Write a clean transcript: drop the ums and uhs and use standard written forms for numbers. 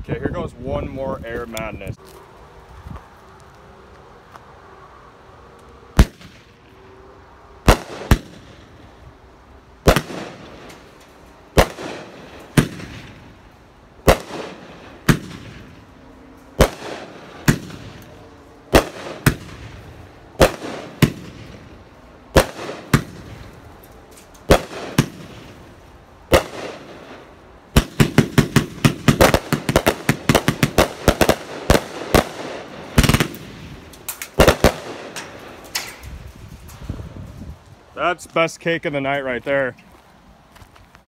Okay, here goes one more Air Madness. That's best cake of the night right there.